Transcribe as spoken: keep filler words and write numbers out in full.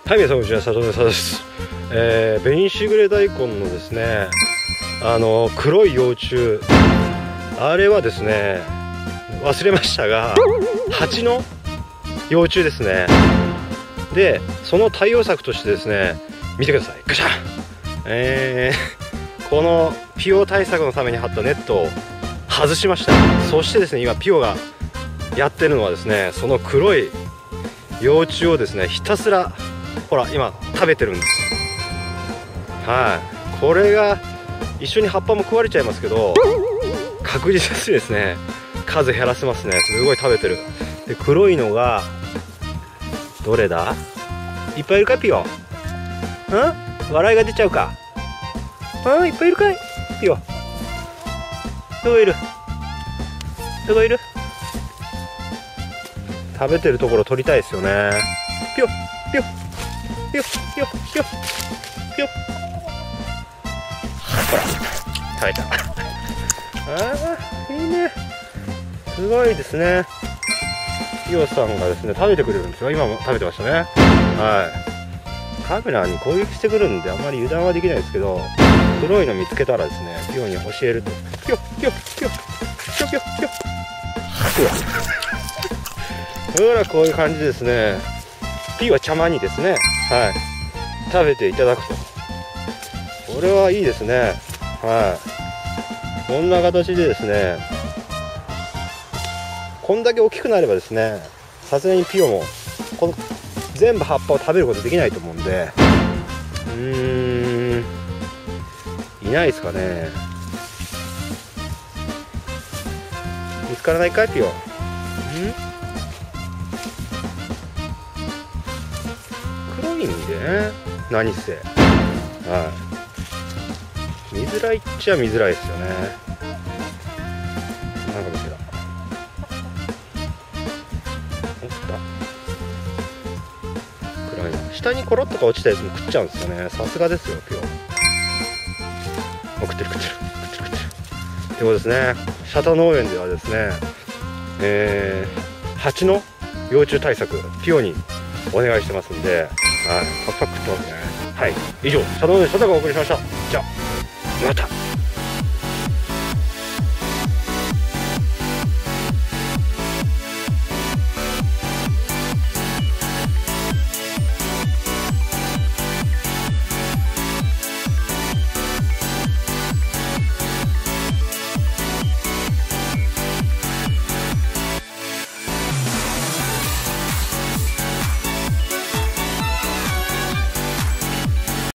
はい、皆さん、こんにちは、佐藤です。えー、紅しぐれ大根のですね、あの黒い幼虫、あれはですね、忘れましたが、蜂の幼虫ですね。で、その対応策としてですね、見てください。ガシャン。えー、このピオ対策のために張ったネットを外しました。そしてですね、今ピオがやってるのはですね、その黒い幼虫をですね、ひたすらほら今食べてるんです。はい、これが一緒に葉っぱも食われちゃいますけど、確実にですね数減らせますね。すごい食べてる。で、黒いのがどれだ？いっぱいいるかピオ？ん？笑いが出ちゃうか？うん、いっぱいいるかいピオ？どこいる？どこいる？食べてるところ撮りたいですよね。ピオピオピヨピヨピヨピヨ、ほら食べた。ああ、いいね、すごいですね。ピヨさんがですね食べてくれるんですよ。今も食べてましたね。はい、カメラに攻撃してくるんであんまり油断はできないですけど、黒いの見つけたらですね、ピヨに教えるとピヨピヨピヨピヨピヨピヨほら、こういう感じですね。ピヨは茶間にですね、はい、食べていただくと、これはいいですね。はい、こんな形でですね、こんだけ大きくなればですね、さすがにピヨもこの全部葉っぱを食べることできないと思うんで、うーん、いないですかね。見つからないかいピヨ？ん？黒いんでね、何せ、はい、見づらいっちゃ見づらいですよね。なんかどちらおった暗いな。下にコロッとか落ちたやつも食っちゃうんですよね。さすがですよピヨ。食ってる食ってる食ってる食ってるってことですね。シャタ農園ではですね、えー、蜂の幼虫対策ピヨにお願いしてますんで、はい、パクパク食ってますね。はい、以上、シャタ農園シャタがお送りしました。じゃあまた。